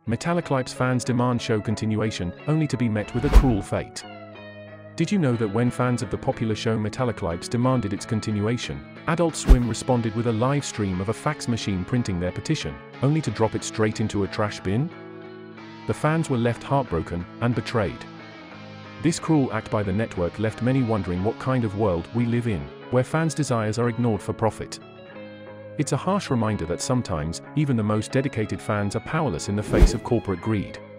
Metalocalypse fans demand show continuation, only to be met with a cruel fate. Did you know that when fans of the popular show Metalocalypse demanded its continuation, Adult Swim responded with a live stream of a fax machine printing their petition, only to drop it straight into a trash bin? The fans were left heartbroken and betrayed. This cruel act by the network left many wondering what kind of world we live in, where fans' desires are ignored for profit. It's a harsh reminder that sometimes, even the most dedicated fans are powerless in the face of corporate greed.